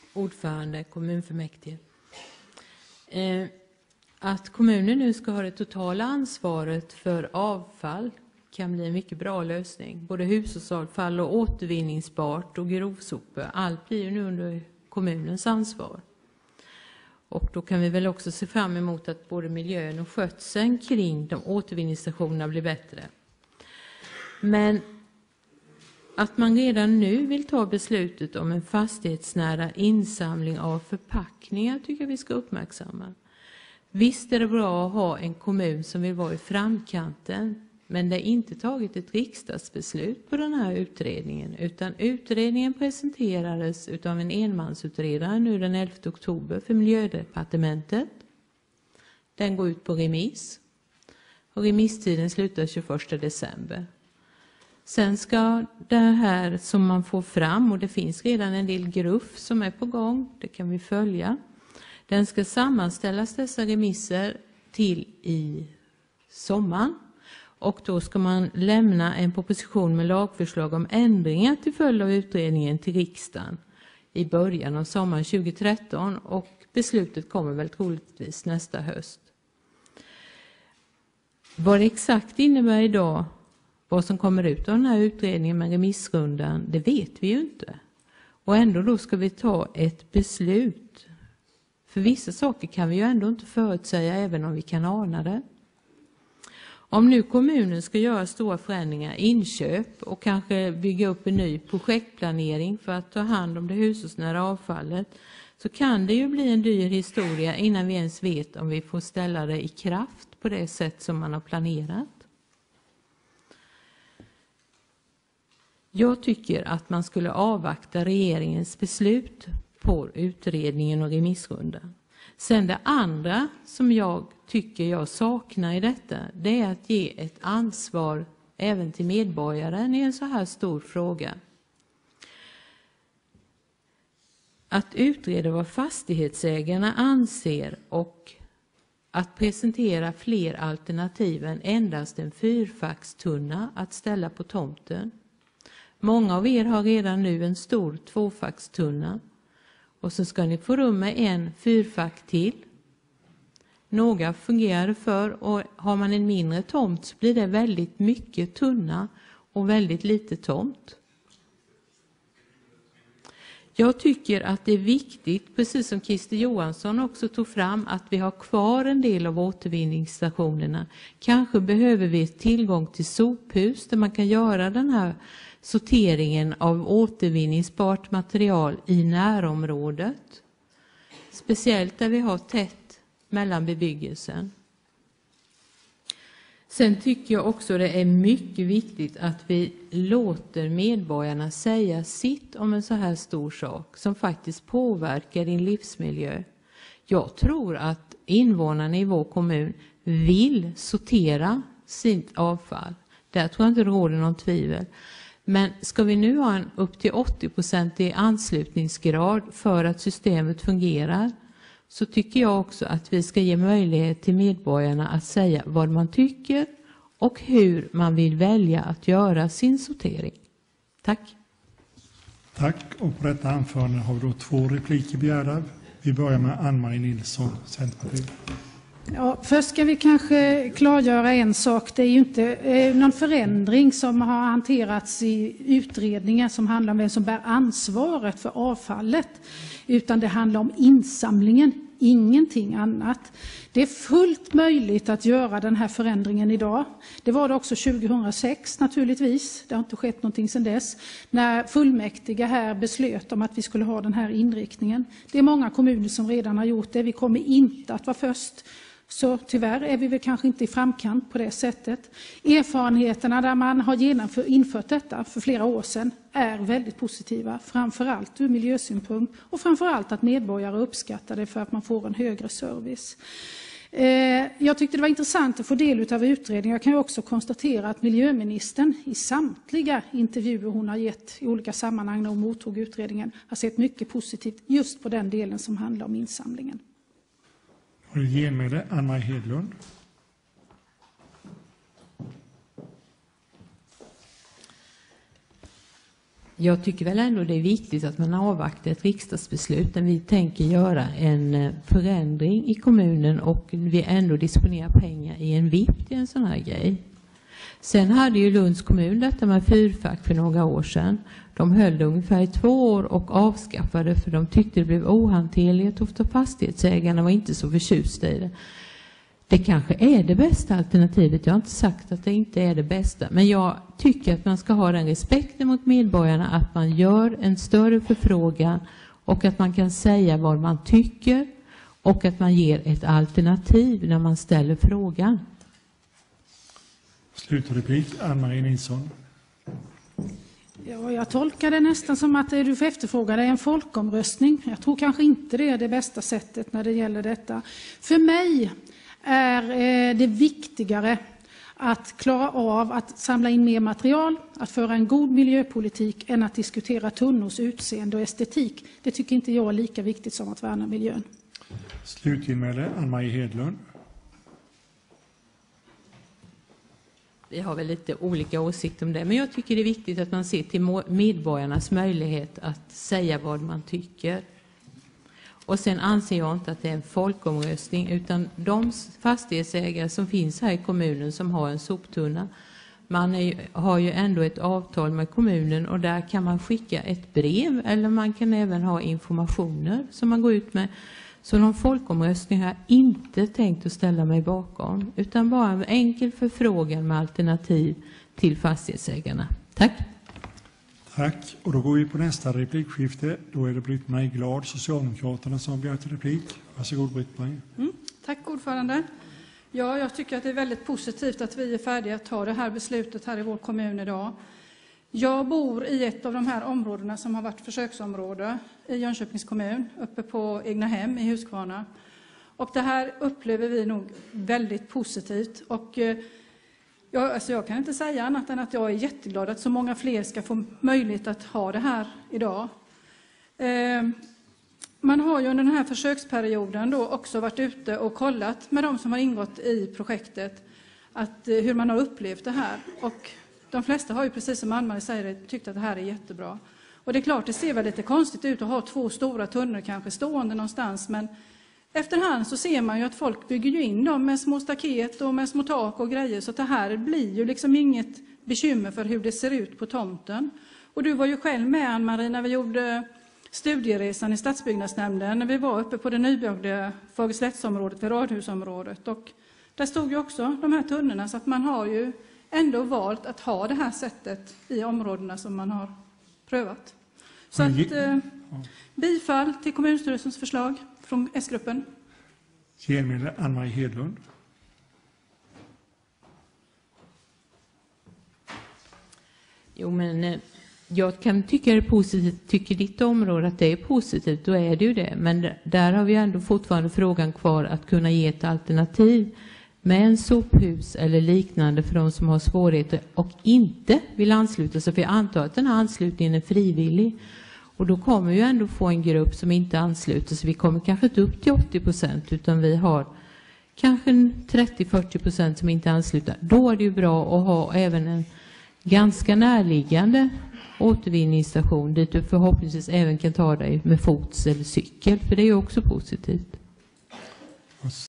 ordförande, kommunfullmäktige. Att kommunen nu ska ha det totala ansvaret för avfall kan bli en mycket bra lösning. Både hushållsavfall och återvinningsbart och grovsopor. Allt blir ju nu under kommunens ansvar. Och då kan vi väl också se fram emot att både miljön och skötseln kring de återvinningsstationerna blir bättre. Men att man redan nu vill ta beslutet om en fastighetsnära insamling av förpackningar tycker jag vi ska uppmärksamma. Visst är det bra att ha en kommun som vill vara i framkanten, men det är inte tagit ett riksdagsbeslut på den här utredningen, utan utredningen presenterades av en enmansutredare nu den 11 oktober för Miljödepartementet. Den går ut på remiss och remisstiden slutar 21 december. Sen ska det här som man får fram, och det finns redan en del gruff som är på gång, det kan vi följa. Den ska sammanställas dessa remisser till i sommaren. Och då ska man lämna en proposition med lagförslag om ändringar till följd av utredningen till riksdagen i början av sommaren 2013. Och beslutet kommer väl troligtvis nästa höst. Vad det exakt innebär idag, vad som kommer ut av den här utredningen med remissrundan, det vet vi ju inte. Och ändå då ska vi ta ett beslut. För vissa saker kan vi ju ändå inte förutsäga även om vi kan ana det. Om nu kommunen ska göra stora förändringar, inköp och kanske bygga upp en ny projektplanering för att ta hand om det hushållsnära avfallet, så kan det ju bli en dyr historia innan vi ens vet om vi får ställa det i kraft på det sätt som man har planerat. Jag tycker att man skulle avvakta regeringens beslut på utredningen och remissrundan. Sen det andra som jag tycker jag saknar i detta, det är att ge ett ansvar även till medborgaren i en så här stor fråga. Att utreda vad fastighetsägarna anser och att presentera fler alternativ än endast en fyrfackstunna att ställa på tomten. Många av er har redan nu en stor tvåfackstunna. Och så ska ni få rum med en fyrfack till. Några fungerar för, och har man en mindre tomt så blir det väldigt mycket tunna och väldigt lite tomt. Jag tycker att det är viktigt, precis som Christer Johansson också tog fram, att vi har kvar en del av återvinningsstationerna. Kanske behöver vi tillgång till sophus där man kan göra den här sorteringen av återvinningsbart material i närområdet. Speciellt där vi har tätt mellan bebyggelsen. Sen tycker jag också det är mycket viktigt att vi låter medborgarna säga sitt om en så här stor sak som faktiskt påverkar din livsmiljö. Jag tror att invånarna i vår kommun vill sortera sitt avfall. Där tror jag inte det råder någon tvivel. Men ska vi nu ha en upp till 80% anslutningsgrad för att systemet fungerar, så tycker jag också att vi ska ge möjlighet till medborgarna att säga vad man tycker och hur man vill välja att göra sin sortering. Tack. Tack, och på detta anförande har vi då 2 repliker begärda. Vi börjar med Ann-Marie Nilsson, Centerpartiet. Ja, först ska vi kanske klargöra en sak. Det är ju inte någon förändring som har hanterats i utredningar som handlar om vem som bär ansvaret för avfallet, utan det handlar om insamlingen, ingenting annat. Det är fullt möjligt att göra den här förändringen idag. Det var det också 2006 naturligtvis. Det har inte skett någonting sedan dess. När fullmäktige här beslöt om att vi skulle ha den här inriktningen. Det är många kommuner som redan har gjort det. Vi kommer inte att vara först. Så tyvärr är vi väl kanske inte i framkant på det sättet. Erfarenheterna där man har infört detta för flera år sedan är väldigt positiva. Framförallt ur miljösynpunkt och framförallt att medborgare uppskattar det för att man får en högre service. Jag tyckte det var intressant att få del av utredningen. Jag kan ju också konstatera att miljöministern i samtliga intervjuer hon har gett i olika sammanhang när hon mottog utredningen har sett mycket positivt just på den delen som handlar om insamlingen. Och det genmäle Ann-Marie Hedlund. Jag tycker väl ändå det är viktigt att man avvaktar ett riksdagsbeslut när vi tänker göra en förändring i kommunen och vi ändå disponerar pengar i en vipp till en sån här grej. Sen hade ju Lunds kommun detta med fyrfack för några år sedan. De höll det ungefär i 2 år och avskaffade för de tyckte det blev ohanterligt och fastighetsägarna var inte så förtjusta i det. Det kanske är det bästa alternativet. Jag har inte sagt att det inte är det bästa. Men jag tycker att man ska ha den respekten mot medborgarna att man gör en större förfrågan och att man kan säga vad man tycker och att man ger ett alternativ när man ställer frågan. Slutreplik, Ann-Marie Nilsson. Ja, jag tolkar det nästan som att det du får efterfråga är en folkomröstning. Jag tror kanske inte det är det bästa sättet när det gäller detta. För mig är det viktigare att klara av att samla in mer material, att föra en god miljöpolitik än att diskutera tunnors utseende och estetik. Det tycker inte jag är lika viktigt som att värna miljön. Slutgenmäle, Ann-Marie Hedlund. Vi har väl lite olika åsikter om det, men jag tycker det är viktigt att man ser till medborgarnas möjlighet att säga vad man tycker. Och sen anser jag inte att det är en folkomröstning, utan de fastighetsägare som finns här i kommunen som har en soptunna, har ju ändå ett avtal med kommunen och där kan man skicka ett brev eller man kan även ha informationer som man går ut med. Så någon folkomröstning har jag inte tänkt att ställa mig bakom, utan bara en enkel förfrågan med alternativ till fastighetsägarna. Tack. Tack. Och då går vi på nästa replikskifte. Då är det Britt-Marie Glad, Socialdemokraterna, som har begärt replik. Varsågod, Britt-Marie. Tack, ordförande. Ja, jag tycker att det är väldigt positivt att vi är färdiga att ta det här beslutet här i vår kommun idag. Jag bor i ett av de här områdena som har varit försöksområde i Jönköpings kommun, uppe på Egnahem i Huskvarna. Och det här upplever vi nog väldigt positivt. Och jag kan inte säga annat än att jag är jätteglad att så många fler ska få möjlighet att ha det här idag. Man har ju under den här försöksperioden då också varit ute och kollat med de som har ingått i projektet hur man har upplevt det här. Och de flesta har ju, precis som Ann-Marie säger, tyckt att det här är jättebra. Och det är klart, det ser väl lite konstigt ut att ha 2 stora tunnor kanske stående någonstans. Men efterhand så ser man ju att folk bygger ju in dem med små staket och med små tak och grejer. Så att det här blir ju liksom inget bekymmer för hur det ser ut på tomten. Och du var ju själv med, Ann-Marie, när vi gjorde studieresan i stadsbyggnadsnämnden. När vi var uppe på det nybyggda Fagerslättsområdet, vid Radhusområdet. Och där stod ju också de här tunnorna, så att man har ju ändå valt att ha det här sättet i områdena som man har prövat. Så att bifall till kommunstyrelsens förslag från S-gruppen. Genmäle, Ann-Marie Hedlund. Jo, men jag kan tycka det är positivt. Tycker ditt område att det är positivt, då är det ju det. Men där har vi ändå fortfarande frågan kvar att kunna ge ett alternativ med en sophus eller liknande för de som har svårigheter och inte vill ansluta sig. För jag antar att den här anslutningen är frivillig. Och då kommer vi ju ändå få en grupp som inte ansluter sig. Vi kommer kanske inte upp till 80%, utan vi har kanske 30-40% som inte ansluter. Då är det ju bra att ha även en ganska närliggande återvinningsstation dit du förhoppningsvis även kan ta dig med fots eller cykel. För det är ju också positivt.